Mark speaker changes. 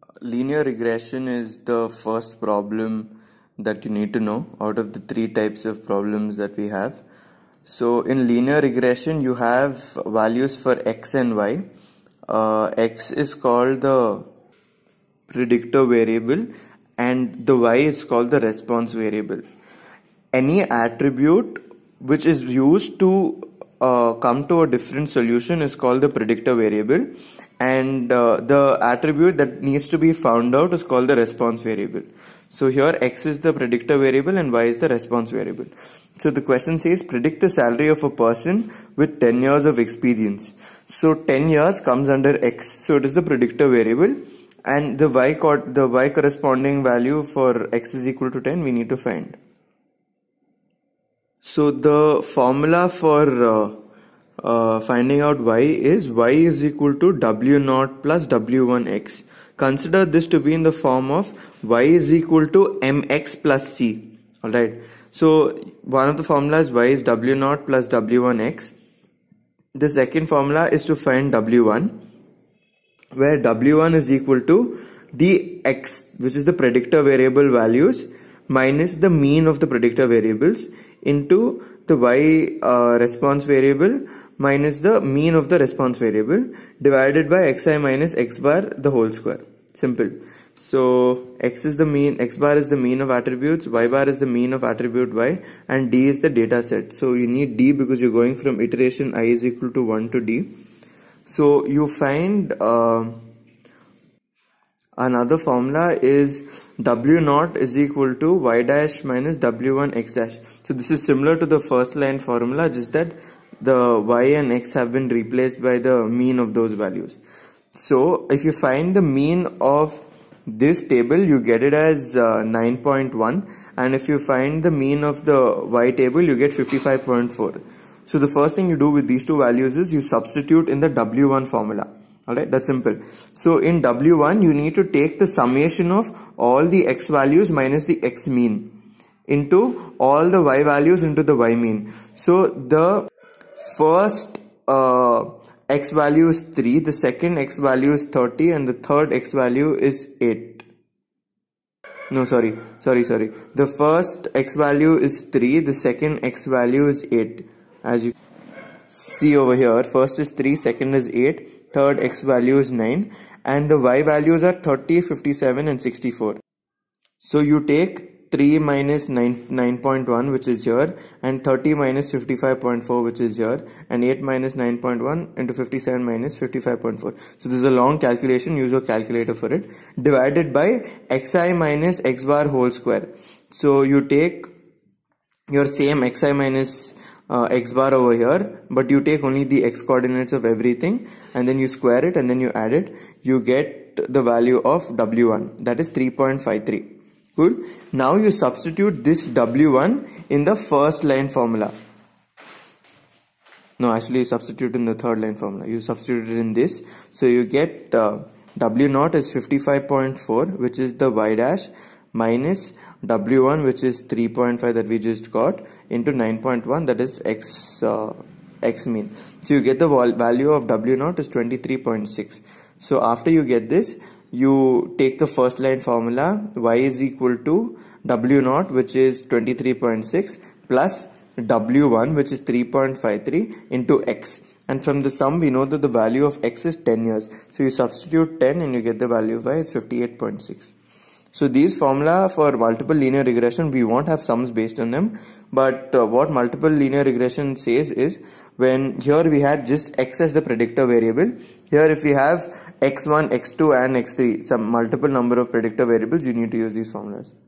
Speaker 1: Linear regression is the first problem that you need to know out of the three types of problems that we have. So in linear regression, you have values for x and y. X is called the predictor variable and the y is called the response variable. Any attribute which is used to come to a different solution is called the predictor variable, and the attribute that needs to be found out is called the response variable. So here x is the predictor variable and y is the response variable. So the question says predict the salary of a person with 10 years of experience. So 10 years comes under x, so it is the predictor variable, and the y corresponding value for x is equal to 10 we need to find. So the formula for finding out y is equal to w0 plus w1x. Consider this to be in the form of y is equal to mx plus c. Alright. So one of the formulas y is w0 plus w1x. The second formula is to find w1, where w1 is equal to the x, which is the predictor variable values, minus the mean of the predictor variables into the y response variable minus the mean of the response variable divided by xi minus x bar the whole square. Simple. So x is the mean, x bar is the mean of attributes, y bar is the mean of attribute y, and d is the data set. So you need d because you're going from iteration I is equal to 1 to d. So you find another formula is w0 is equal to y dash minus w1 x dash. So this is similar to the first line formula, just that the y and x have been replaced by the mean of those values. So if you find the mean of this table, you get it as 9.1, and if you find the mean of the y table, you get 55.4. So the first thing you do with these two values is you substitute in the w1 formula. Alright, that's simple. So in w1 you need to take the summation of all the x values minus the x mean into all the y values into the y mean. So the first x value is 3, the second x value is 30, and the third x value is 8. No, sorry. The first x value is 3, the second x value is 8. As you see over here, first is 3, second is 8, third x value is 9, and the y values are 30, 57 and 64. So you take 3 minus 9.1 which is here, and 30 minus 55.4 which is here, and 8 minus 9.1 into 57 minus 55.4. So this is a long calculation, use your calculator for it, divided by xi minus x bar whole square. So you take your same xi minus x bar over here, but you take only the x coordinates of everything, and then you square it and then you add it. You get the value of w1, that is 3.53. Cool. Now you substitute this w1 in the first line formula. No, actually you substitute in the third line formula. You substitute it in this. So you get w0 is 55.4, which is the y dash, minus w1 which is 3.5 that we just got, into 9.1 that is x mean. So you get the value of w0 is 23.6. So after you get this, you take the first line formula, y is equal to w0 which is 23.6 plus w1 which is 3.53 into x, and from the sum we know that the value of x is 10 years. So you substitute 10 and you get the value of y is 58.6. So these formula for multiple linear regression, we won't have sums based on them, but what multiple linear regression says is, when here we had just x as the predictor variable, here if we have x1, x2 and x3, some multiple number of predictor variables, you need to use these formulas.